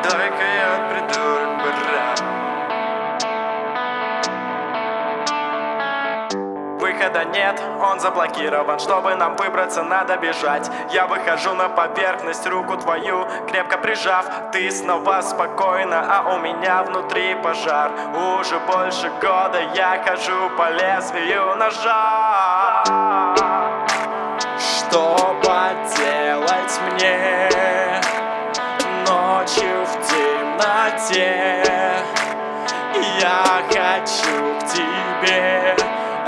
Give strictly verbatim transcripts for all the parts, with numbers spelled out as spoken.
Дай-ка я придурок, брат. Выхода нет, он заблокирован. Чтобы нам выбраться, надо бежать. Я выхожу на поверхность, руку твою крепко прижав. Ты снова спокойна, а у меня внутри пожар. Уже больше года я хожу по лезвию ножа. Что поделать мне ночью в темноте? Я хочу к тебе.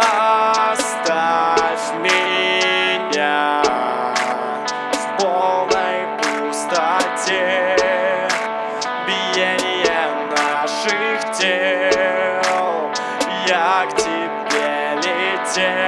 Оставь меня в полной пустоте. Биение наших тел. Я к тебе летел.